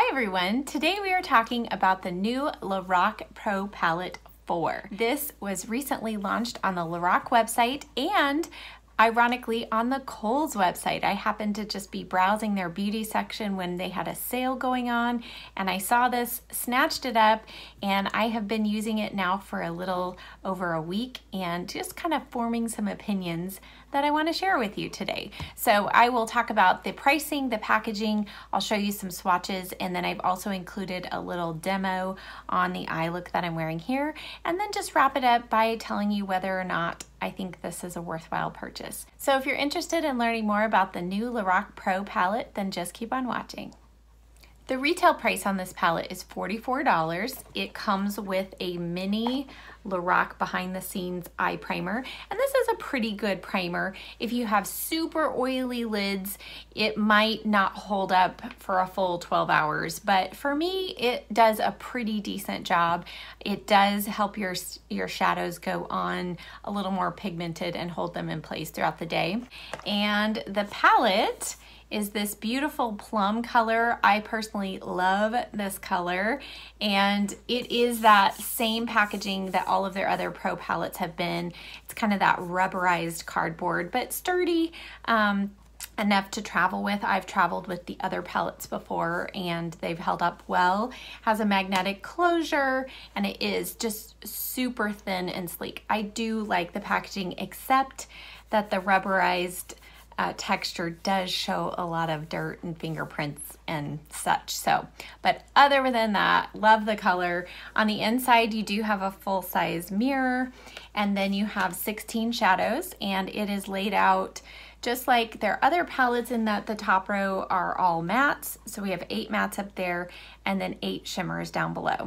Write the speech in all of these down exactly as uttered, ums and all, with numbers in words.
Hi everyone, today we are talking about the new Lorac Pro Palette four. This was recently launched on the Lorac website and ironically on the Kohl's website. I happened to just be browsing their beauty section when they had a sale going on and I saw this, snatched it up, and I have been using it now for a little over a week and just kind of forming some opinions that I want to share with you today. So I will talk about the pricing, the packaging, I'll show you some swatches, and then I've also included a little demo on the eye look that I'm wearing here, and then just wrap it up by telling you whether or not I think this is a worthwhile purchase. So if you're interested in learning more about the new Lorac Pro palette, then just keep on watching. The retail price on this palette is forty-four dollars. It comes with a mini Lorac behind the scenes eye primer, and this is a pretty good primer. If you have super oily lids, it might not hold up for a full twelve hours, but for me, it does a pretty decent job. It does help your, your shadows go on a little more pigmented and hold them in place throughout the day. And the palette is this beautiful plum color. I personally love this color, and it is that same packaging that all of their other Pro palettes have been. It's kind of that rubberized cardboard, but sturdy um, enough to travel with. I've traveled with the other palettes before and they've held up well. Has a magnetic closure and it is just super thin and sleek. I do like the packaging, except that the rubberized Uh, texture does show a lot of dirt and fingerprints and such. So, but other than that, love the color. On the inside, you do have a full-size mirror, and then you have sixteen shadows, and it is laid out just like their other palettes in that the top row are all mattes. So we have eight mattes up there and then eight shimmers down below.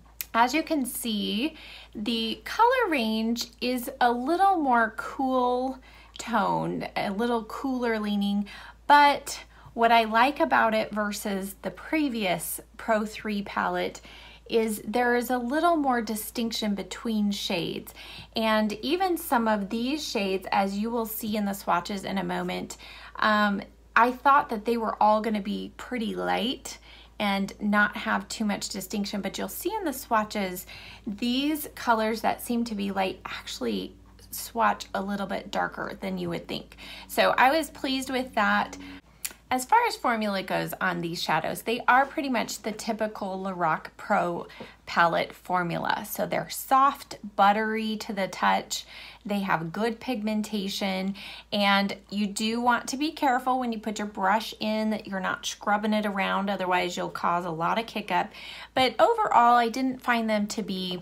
As you can see, the color range is a little more cool toned, a little cooler leaning, but what I like about it versus the previous Pro three palette is there is a little more distinction between shades. And even some of these shades, as you will see in the swatches in a moment, um, I thought that they were all going to be pretty light and not have too much distinction, but you'll see in the swatches, these colors that seem to be light actually swatch a little bit darker than you would think. So I was pleased with that. As far as formula goes on these shadows, they are pretty much the typical Lorac Pro palette formula. So they're soft, buttery to the touch, they have good pigmentation, and you do want to be careful when you put your brush in that you're not scrubbing it around, otherwise you'll cause a lot of kick up. But overall, I didn't find them to be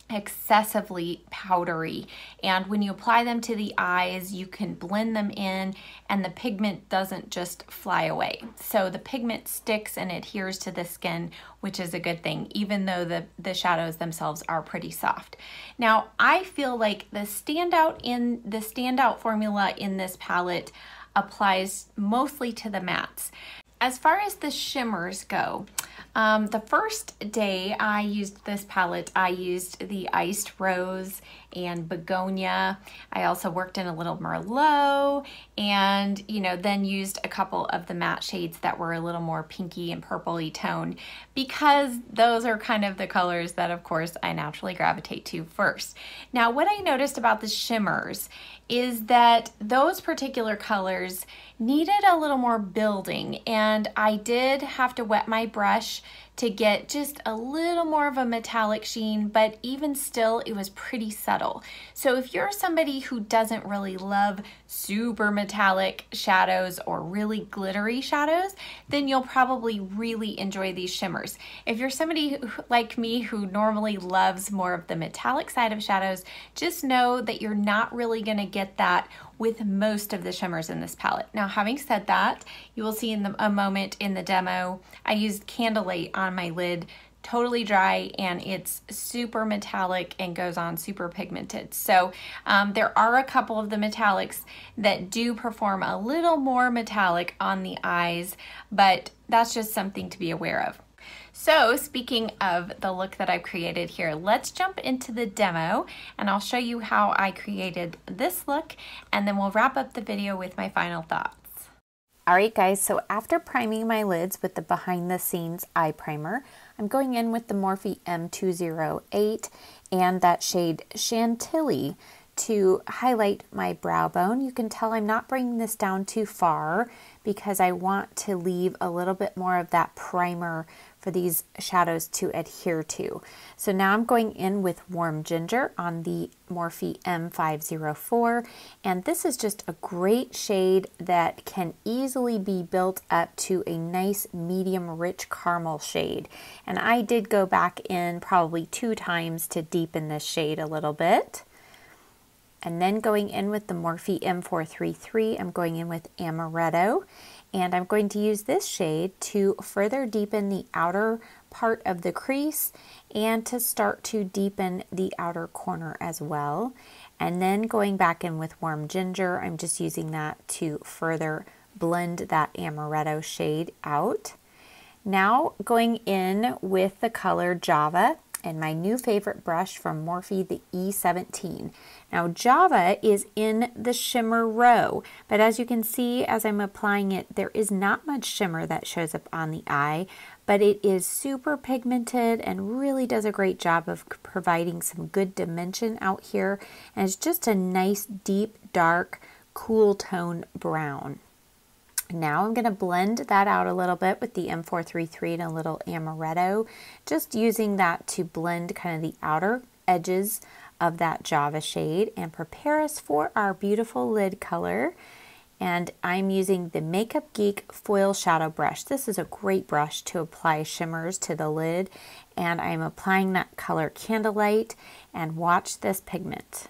excessively powdery, and when you apply them to the eyes you can blend them in and the pigment doesn't just fly away. So the pigment sticks and adheres to the skin, which is a good thing, even though the the shadows themselves are pretty soft. Now I feel like the standout in the standout formula in this palette applies mostly to the mattes. As far as the shimmers go, um, the first day I used this palette, I used the Iced Rose and Begonia. I also worked in a little Merlot, and you know, then used a couple of the matte shades that were a little more pinky and purpley toned, because those are kind of the colors that of course I naturally gravitate to first. Now what I noticed about the shimmers is that those particular colors needed a little more building, and I did have to wet my brush to get just a little more of a metallic sheen, but even still it was pretty subtle. So if you're somebody who doesn't really love super metallic shadows or really glittery shadows, then you'll probably really enjoy these shimmers. If you're somebody who, like me, who normally loves more of the metallic side of shadows, just know that you're not really gonna get that with most of the shimmers in this palette. Now, having said that, you will see in the, a moment in the demo, I used Candlelight on my lid, totally dry, and it's super metallic and goes on super pigmented. So um, there are a couple of the metallics that do perform a little more metallic on the eyes, but that's just something to be aware of. So speaking of the look that I've created here, let's jump into the demo and I'll show you how I created this look, and then we'll wrap up the video with my final thoughts. Alright guys, so after priming my lids with the Behind the Scenes Eye Primer, I'm going in with the Morphe M two oh eight and that shade Chantilly to highlight my brow bone. You can tell I'm not bringing this down too far because I want to leave a little bit more of that primer for these shadows to adhere to. So now I'm going in with Warm Ginger on the Morphe M five oh four, and this is just a great shade that can easily be built up to a nice medium rich caramel shade. And I did go back in probably two times to deepen this shade a little bit. And then going in with the Morphe M four thirty-three, I'm going in with Amaretto, and I'm going to use this shade to further deepen the outer part of the crease and to start to deepen the outer corner as well. And then going back in with Warm Ginger, I'm just using that to further blend that Amaretto shade out. Now going in with the color Java and my new favorite brush from Morphe, the E seventeen. Now Java is in the shimmer row, but as you can see as I'm applying it, there is not much shimmer that shows up on the eye, but it is super pigmented and really does a great job of providing some good dimension out here. And it's just a nice, deep, dark, cool tone brown. Now I'm going to blend that out a little bit with the M four thirty-three and a little Amaretto, just using that to blend kind of the outer edges of that Java shade and prepare us for our beautiful lid color. And I'm using the Makeup Geek Foil Shadow Brush. This is a great brush to apply shimmers to the lid, and I'm applying that color Candlelight, and watch this pigment.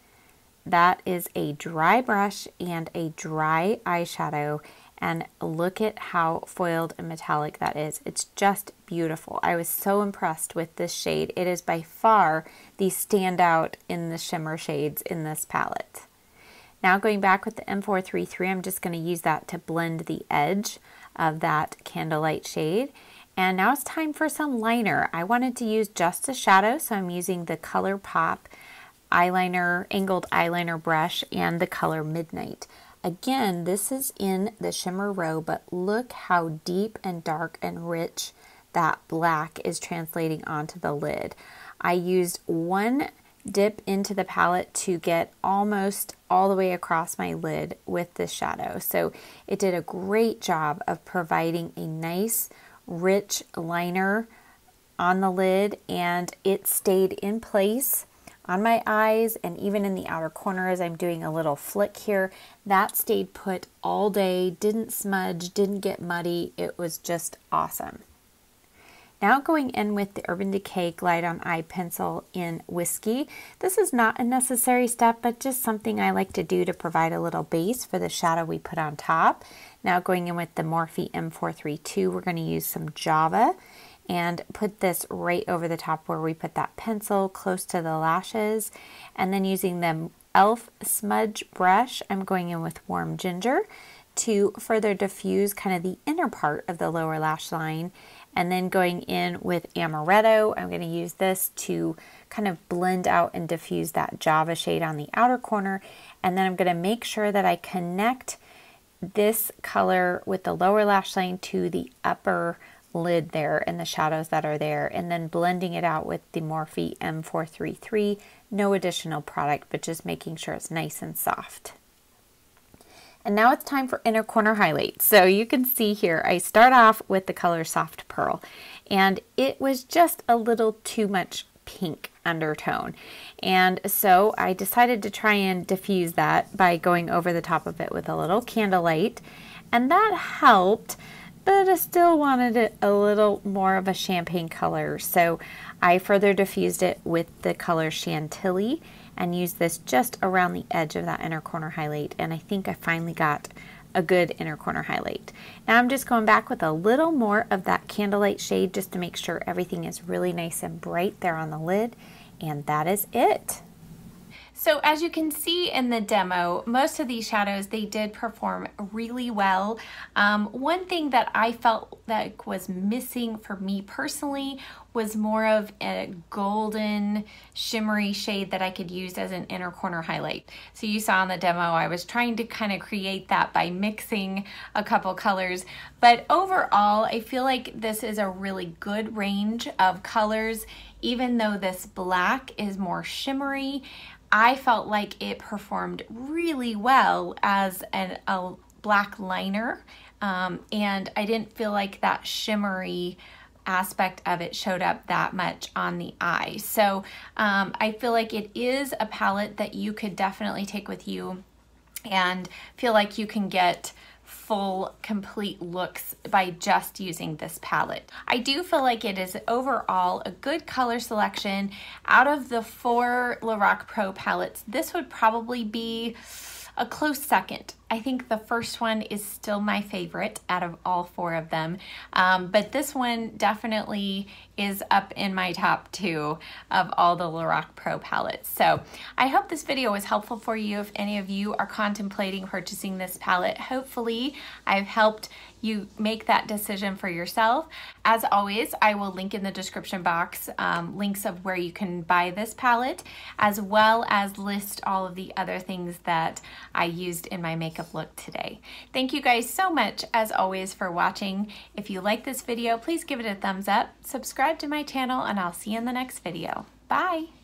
That is a dry brush and a dry eyeshadow, and look at how foiled and metallic that is. It's just beautiful. I was so impressed with this shade. It is by far the standout in the shimmer shades in this palette. Now going back with the M four thirty-three, I'm just going to use that to blend the edge of that Candlelight shade. And now it's time for some liner. I wanted to use just a shadow, so I'm using the ColourPop eyeliner, angled eyeliner brush and the color Midnight. Again, this is in the shimmer row, but look how deep and dark and rich that black is translating onto the lid. I used one dip into the palette to get almost all the way across my lid with this shadow. So it did a great job of providing a nice, rich liner on the lid, and it stayed in place on my eyes and even in the outer corner as I'm doing a little flick here. That stayed put all day, didn't smudge, didn't get muddy. It was just awesome. Now going in with the Urban Decay Glide On Eye Pencil in Whiskey. This is not a necessary step, but just something I like to do to provide a little base for the shadow we put on top. Now going in with the Morphe M four thirty-two, we're going to use some Java and put this right over the top where we put that pencil close to the lashes. And then using the e l f smudge brush, I'm going in with Warm Ginger to further diffuse kind of the inner part of the lower lash line. And then going in with Amaretto, I'm going to use this to kind of blend out and diffuse that Java shade on the outer corner. And then I'm going to make sure that I connect this color with the lower lash line to the upper lid there and the shadows that are there, and then blending it out with the Morphe M four thirty-three. No additional product, but just making sure it's nice and soft. And now it's time for inner corner highlights. So you can see here, I start off with the color Soft Pearl, and it was just a little too much pink undertone. And so I decided to try and diffuse that by going over the top of it with a little Candlelight, and that helped, but I still wanted it a little more of a champagne color. So I further diffused it with the color Chantilly and used this just around the edge of that inner corner highlight. And I think I finally got a good inner corner highlight. Now I'm just going back with a little more of that Candlelight shade just to make sure everything is really nice and bright there on the lid. And that is it. So as you can see in the demo, most of these shadows, they did perform really well. Um, one thing that I felt that was missing for me personally was more of a golden shimmery shade that I could use as an inner corner highlight. So you saw in the demo, I was trying to kind of create that by mixing a couple colors. But overall, I feel like this is a really good range of colors. Even though this black is more shimmery, I felt like it performed really well as an, a black liner. Um, and I didn't feel like that shimmery aspect of it showed up that much on the eye. So um, I feel like it is a palette that you could definitely take with you and feel like you can get full, complete looks by just using this palette. I do feel like it is overall a good color selection. Out of the four Lorac Pro palettes, this would probably be a close second. I think the first one is still my favorite out of all four of them, um, but this one definitely is up in my top two of all the Lorac Pro palettes. So I hope this video was helpful for you if any of you are contemplating purchasing this palette. Hopefully I've helped you make that decision for yourself. As always, I will link in the description box um, links of where you can buy this palette, as well as list all of the other things that I used in my makeup look today. Thank you guys so much, as always, for watching. If you like this video, please give it a thumbs up, subscribe to my channel, and I'll see you in the next video. Bye!